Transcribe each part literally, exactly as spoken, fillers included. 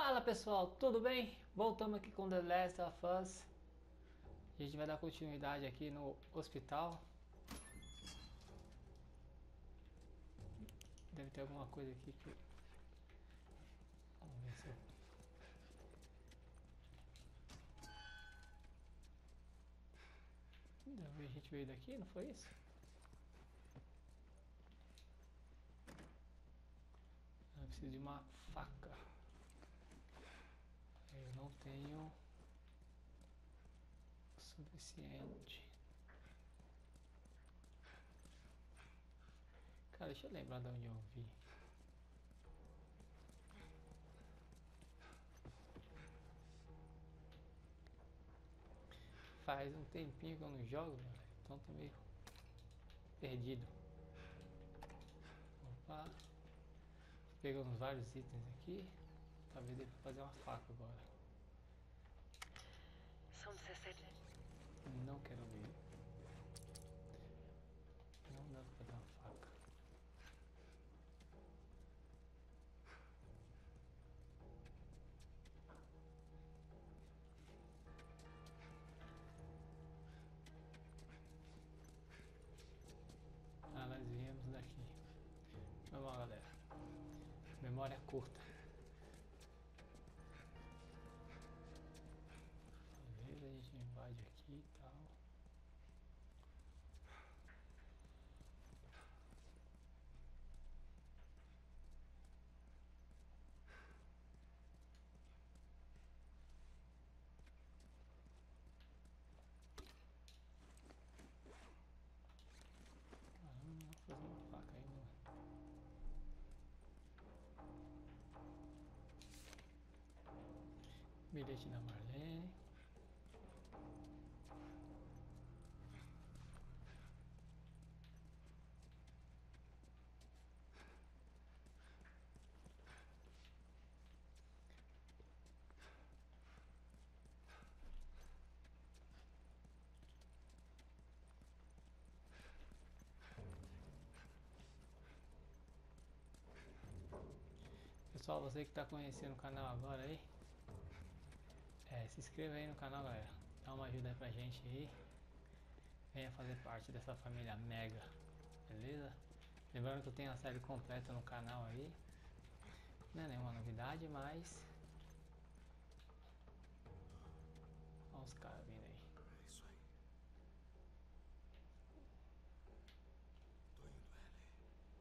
Fala pessoal, tudo bem? Voltamos aqui com The Last of Us. A gente vai dar continuidade aqui no hospital. Deve ter alguma coisa aqui que... Vamos ver se eu... A gente veio daqui, não foi isso? Eu preciso de uma faca. Eu não tenho o suficiente. Cara, deixa eu lembrar de onde eu vi. Faz um tempinho que eu não jogo, velho. Então tô meio perdido. Opa. Pegamos vários itens aqui. Talvez dê pra fazer uma faca agora. São dezessete. Não quero ver. Não dá pra fazer uma faca. Ah, nós viemos daqui. Vamos lá, galera. Memória curta. Beleza, a gente invade aqui e tal. Caramba, vou fazer uma faca ainda. Bilhete da Marlene. Pessoal, você que está conhecendo o canal agora aí, é, se inscreva aí no canal, galera. Dá uma ajuda aí pra gente aí. Venha fazer parte dessa família mega, beleza? Lembrando que eu tenho a série completa no canal aí. Não é nenhuma novidade, mas... Olha os caras vindo aí. É isso aí. Tô indo, Ellie.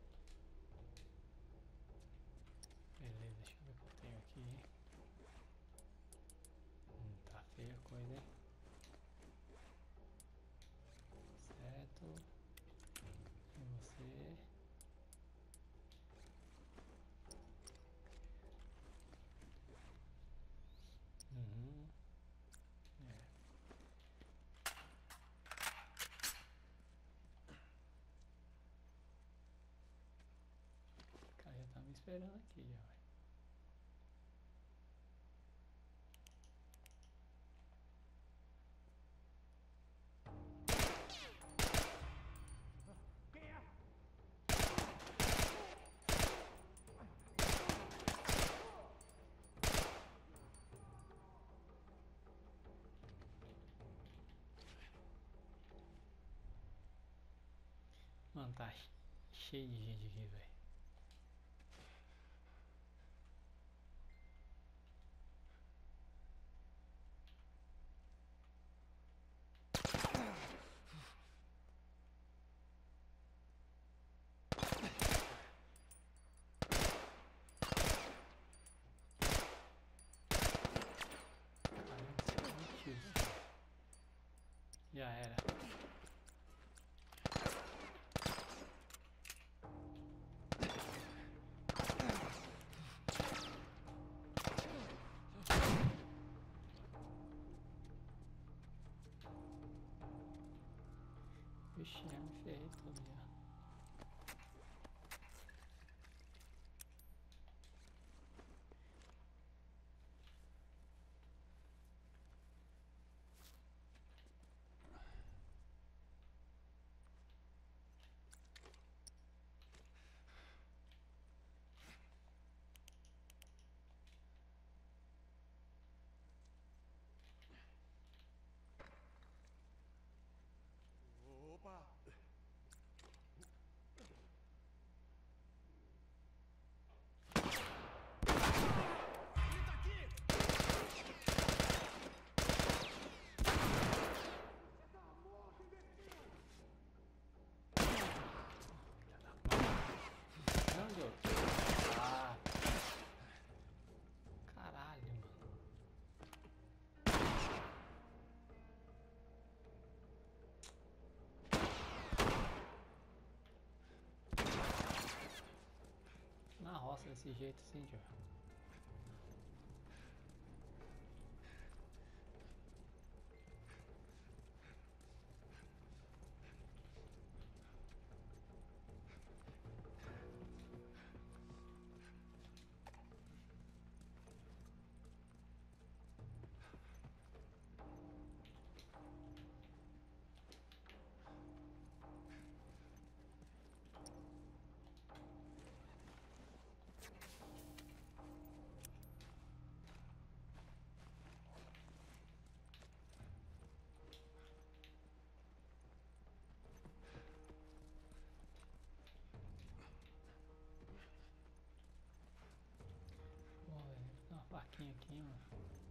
Beleza, deixa eu ver o que eu tenho aqui. Hum, tá feia a coisa, hein? Certo. E você? Uhum. É. O cara já tá me esperando aqui já, vai. Quem é? Mano, tá cheio de gente aqui, velho. Já era. Vixe, já me ferrei todo já. desse jeito assim, Joe. Pô, velho, dá uma faquinha aqui, mano.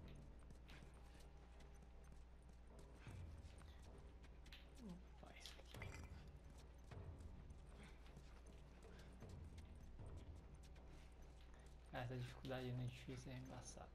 Opa, isso aqui. Cara, essa dificuldade no difícil é embaçada.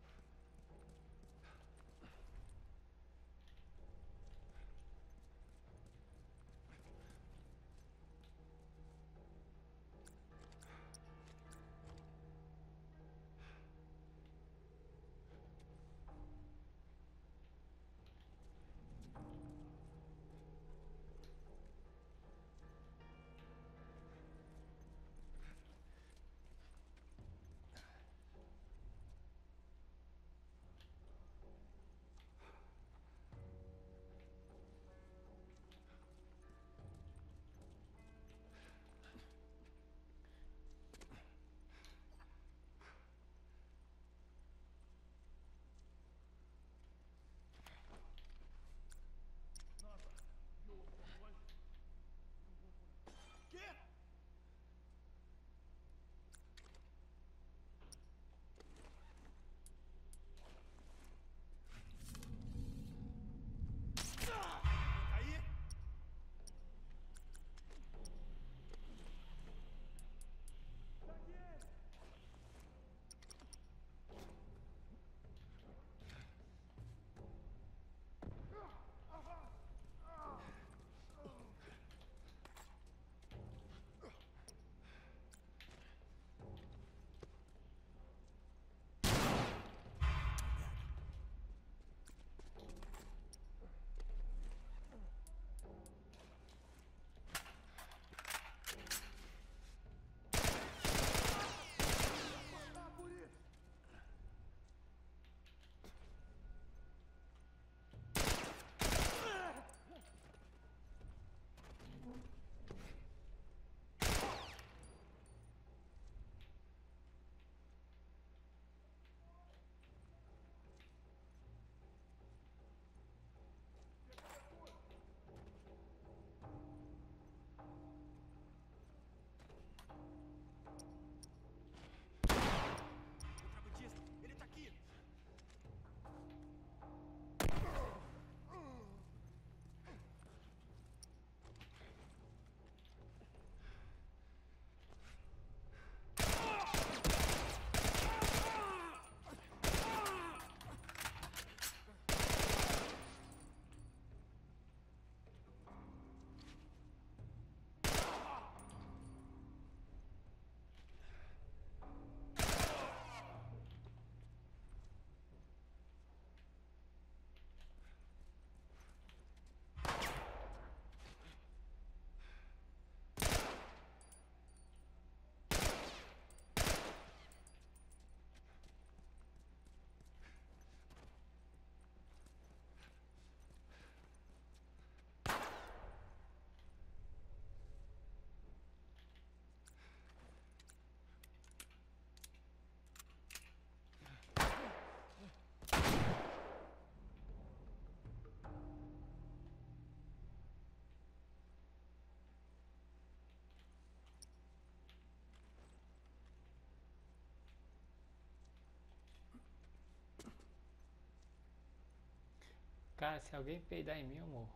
Cara, se alguém peidar em mim, eu morro.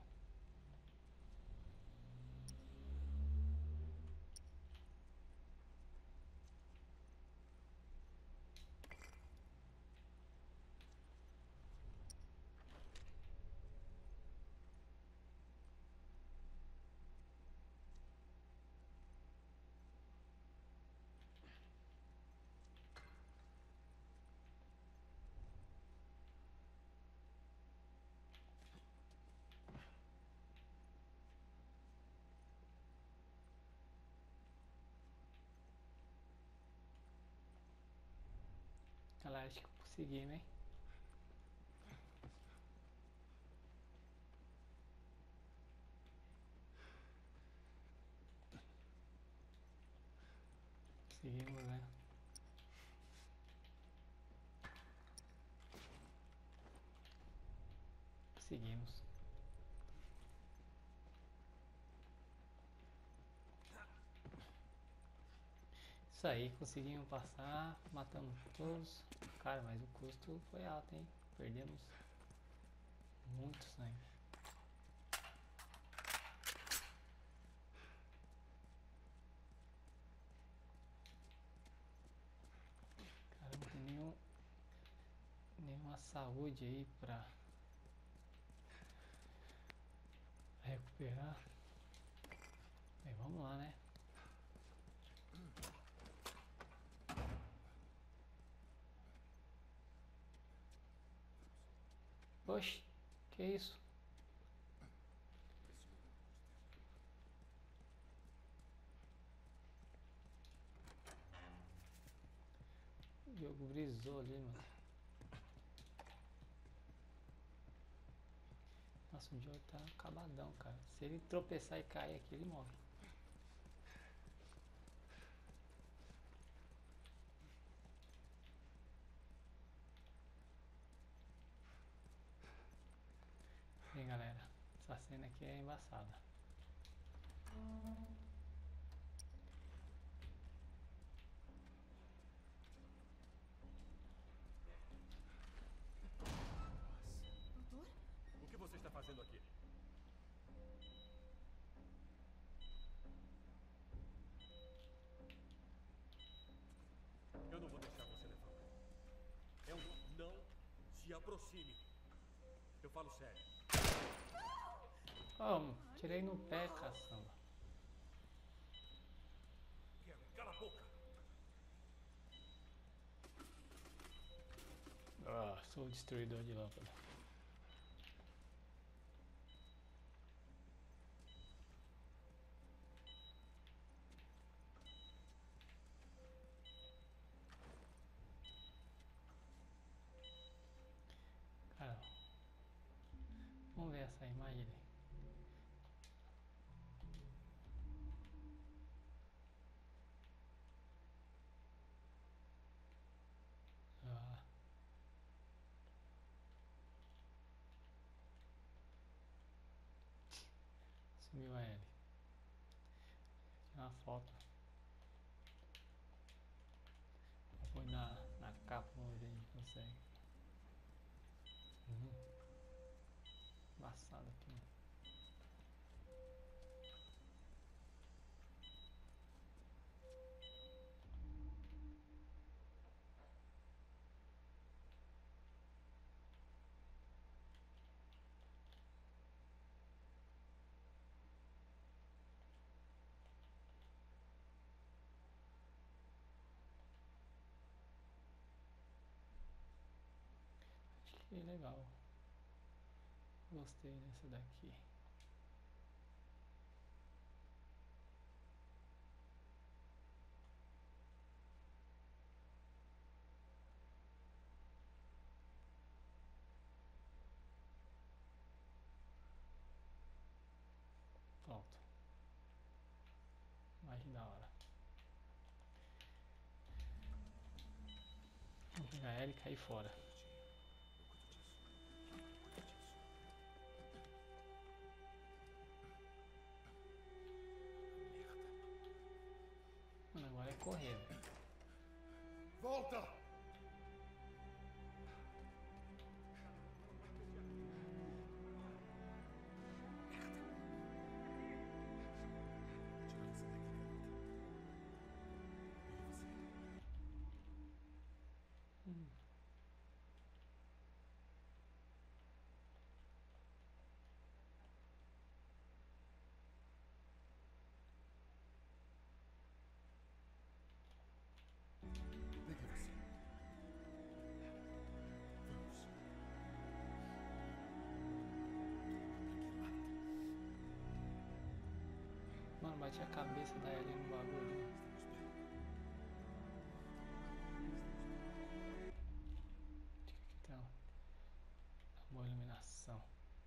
Galera, acho que conseguimos, hein? Conseguimos, né? Conseguimos. Isso aí, conseguimos passar, matamos todos. Cara, mas o custo foi alto, hein? Perdemos muito sangue. Cara, não tem nenhum, nenhuma saúde aí pra recuperar. Bem, vamos lá, né? Oxe, que isso? O jogo brisou ali, mano. Nossa, o jogo tá acabadão, cara. Se ele tropeçar e cair aqui, ele morre. Bem, galera, essa cena aqui é embaçada. Doutor? O que você está fazendo aqui? Eu não vou deixar você levar. É um não se aproxime. Eu falo sério. Oh, tirei no pé, caçamba. Cala a boca. Ah, sou o destruidor de lâmpada. Cara, vamos ver essa imagem ali. Ah. Sumiu a L. Tirar uma foto. Põe na, na capa, vamos ver se a gente consegue. Uhum. Embaçado aqui, mano. Acho que é legal. Gostei dessa daqui. Pronto. Imagem da hora. Vou pegar ela e cair fora. Mano, agora é correr, velho. Volta! Hum. Pegue você. Vamos. Mano, bati a cabeça da Ellie no bagulho. Boa iluminação.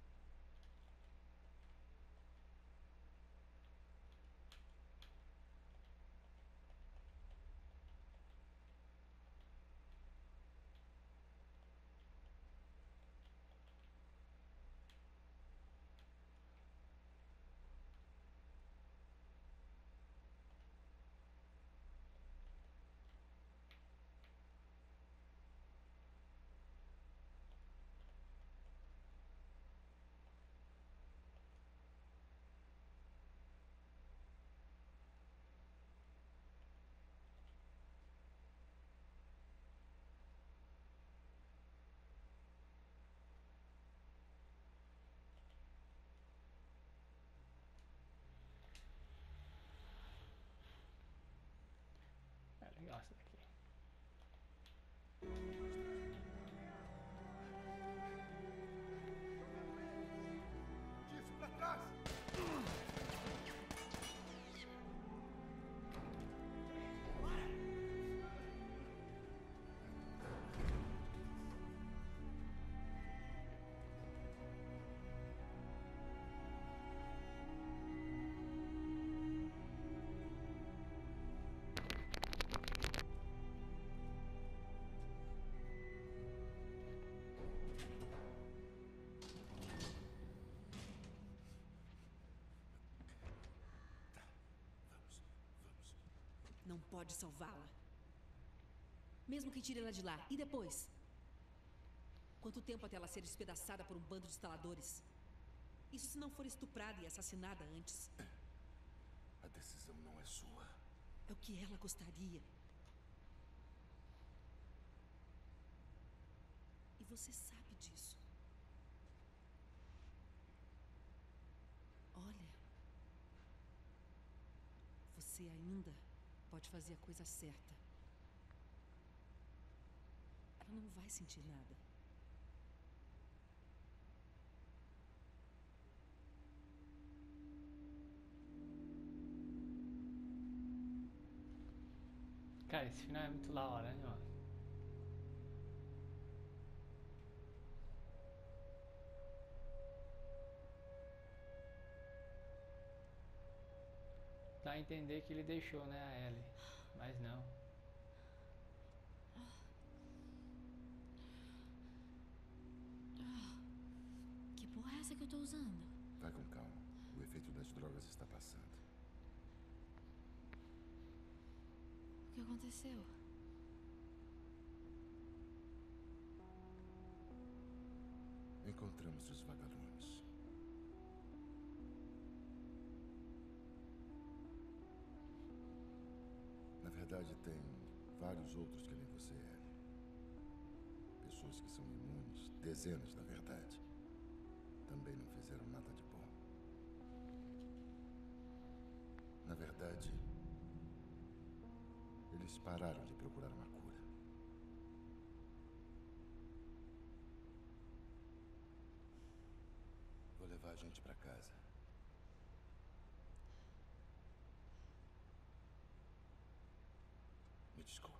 É legal isso daqui. Isso pra trás! Não pode salvá-la. Mesmo que tire ela de lá. E depois? Quanto tempo até ela ser despedaçada por um bando de instaladores? Isso se não for estuprada e assassinada antes. A decisão não é sua. É o que ela gostaria. E você sabe disso. Olha. Você ainda pode fazer a coisa certa. Ela não vai sentir nada. Cara, esse final é muito da hora, né, mano? Dá a entender que ele deixou, né, a Ellie. Mas não. Que porra é essa que eu tô usando? Vai com calma. O efeito das drogas está passando. O que aconteceu? Encontramos os vagalumes. Na verdade, tem vários outros que nem você é. Pessoas que são imunes, dezenas na verdade. Também não fizeram nada de bom. Na verdade, eles pararam de procurar uma cura. Vou levar a gente pra casa. Me desculpe.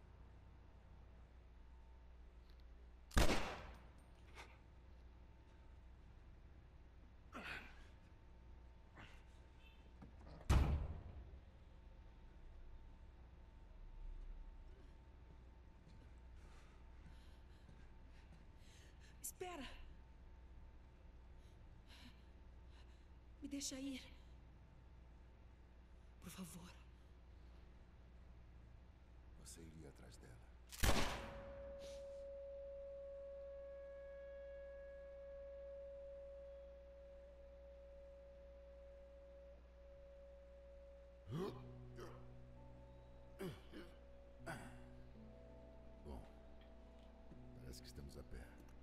Espera! Me deixa ir. Por favor. Você iria atrás dela. Bom, parece que estamos a pé.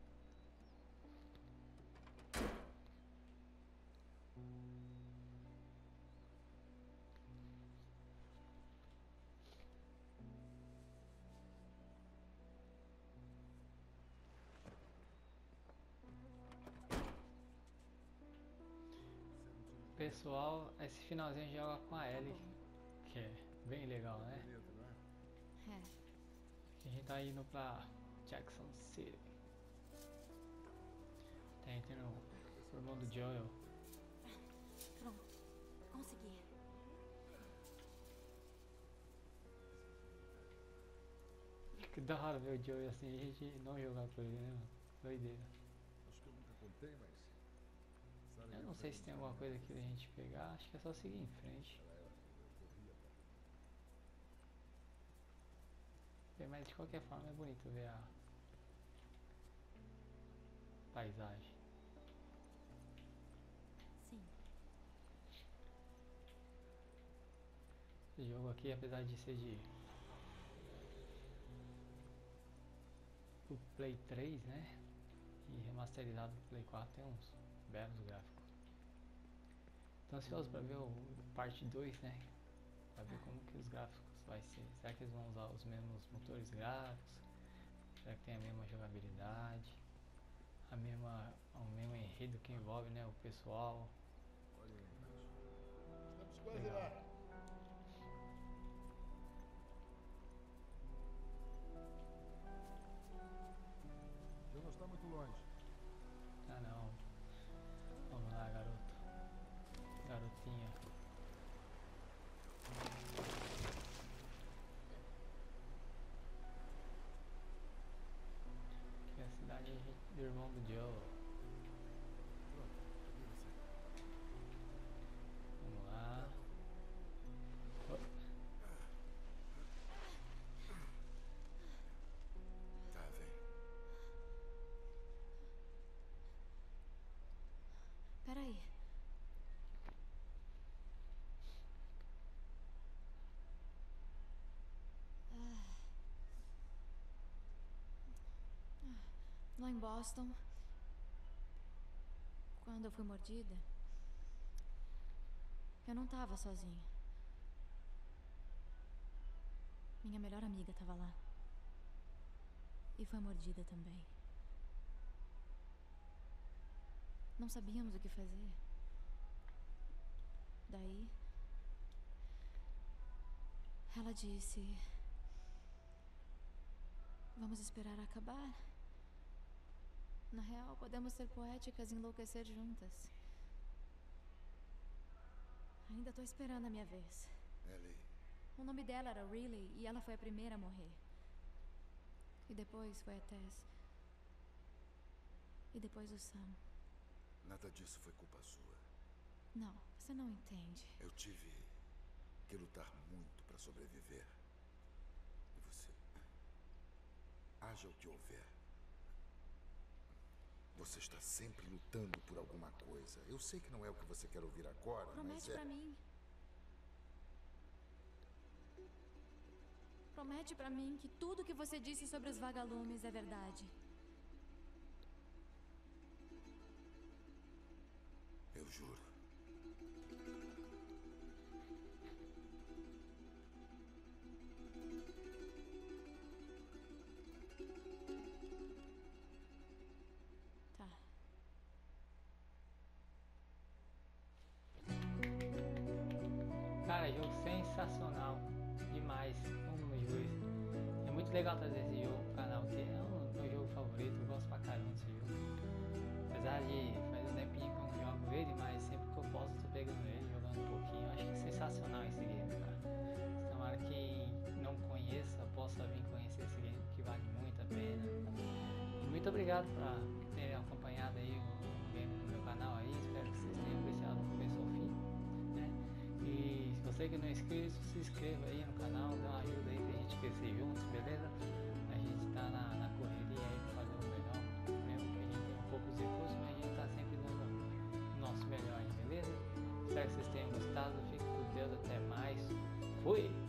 Pessoal, esse finalzinho joga com a Ellie, que é bem legal, né? É. A gente tá indo pra Jackson City. sendo o irmão do Joel. Pronto. Consegui. Que da hora ver o Joel assim, a gente não jogar com ele, né, mano? Doideira. Acho que eu nunca contei, mas... Sarah Eu e não sei se tem alguma coisa aqui pra gente pegar, acho que é só seguir em frente. Bem, mas de qualquer forma é bonito ver a paisagem. Sim. Esse jogo aqui, apesar de ser de o Play três, né? E remasterizado pro Play quatro, tem uns belos gráficos. Tô ansioso pra ver o parte dois, né? Pra ver como que os gráficos vai ser. Será que eles vão usar os mesmos motores gráficos? Será que tem a mesma jogabilidade? A mesma, o mesmo enredo que envolve, né, o pessoal? Olha aí embaixo. Estamos quase Legal. lá. Já não está muito longe. Ah não. Vamos lá, garoto. Garotinha. Aqui é a cidade do irmão do Joe. Pronto, cadê você? Vamos lá. Oh, Tá, vem. Peraí. Ah. Lá em Boston, quando eu fui mordida, eu não tava sozinha. Minha melhor amiga tava lá. E foi mordida também. Não sabíamos o que fazer. Daí, ela disse: vamos esperar acabar. Na real, podemos ser poéticas e enlouquecer juntas. Ainda tô esperando a minha vez. Ellie, O nome dela era Riley e ela foi a primeira a morrer. E depois foi a Tess. E depois o Sam. nada disso foi culpa sua. Não, você não entende. Eu tive que lutar muito para sobreviver. E você... Haja o que houver. Você está sempre lutando por alguma coisa. Eu sei que não é o que você quer ouvir agora, mas Promete é... pra mim. Promete pra mim que tudo que você disse sobre os vagalumes é verdade. Eu juro. Tá. cara, jogo sensacional. Demais. Como jogo. É muito legal trazer esse jogo pro canal, que é o meu jogo favorito. Eu gosto pra caramba desse jogo. Apesar de faz um tempinho que eu não jogo ele, mas sempre que eu posso eu tô pegando ele, jogando um pouquinho. Eu acho que é sensacional esse game, cara. Tomara que quem não conheça possa vir conhecer esse game, que vale muito a pena. E muito obrigado por terem acompanhado aí o game no meu canal aí. Espero que vocês tenham apreciado do começo ao fim, né? E se você que não é inscrito, se inscreva aí no canal, dá uma ajuda aí pra gente crescer juntos, beleza? A gente tá na, na correria aí pra fazer o melhor, mesmo que a gente tenha poucos recursos, mas a gente tá sempre dando o nosso melhor aí, beleza? Espero que vocês tenham gostado, fiquem com Deus, até mais, fui!